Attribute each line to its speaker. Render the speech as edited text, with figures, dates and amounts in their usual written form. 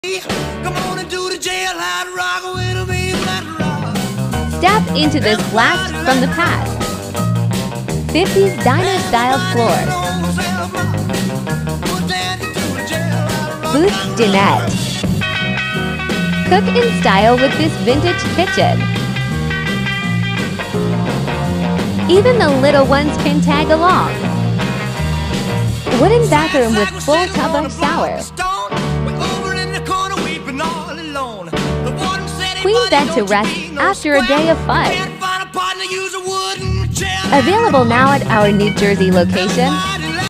Speaker 1: Step into this blast from the past. 50s diner-style floors. Booth dinette. Cook in style with this vintage kitchen. Even the little ones can tag along. Wooden bathroom with full tub of shower. Queen bed to rest after a day of fun. Available now at our New Jersey location.